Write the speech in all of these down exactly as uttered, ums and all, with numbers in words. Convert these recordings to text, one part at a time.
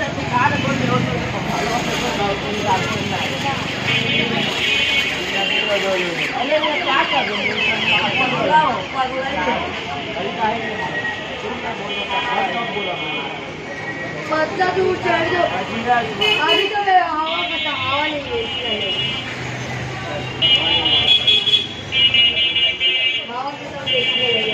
बच्चा दूर चढ़ दो अभी तो मैं हवा पता हवा नहीं है हवा के तो देखने लगे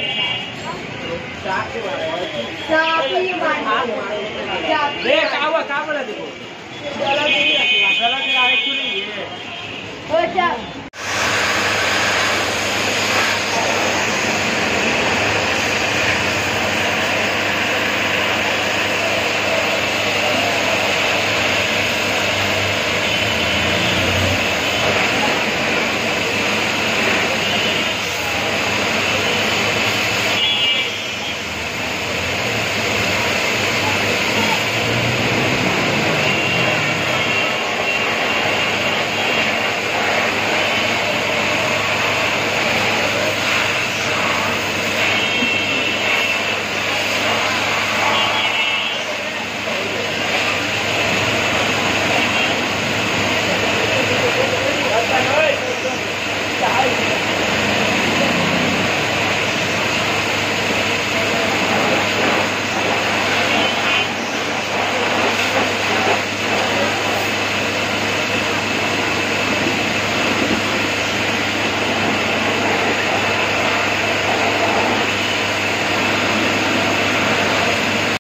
चाबी मार देख आवा का बोला देखो गलत नहीं रखवा गलत आए क्यों नहीं है हो जा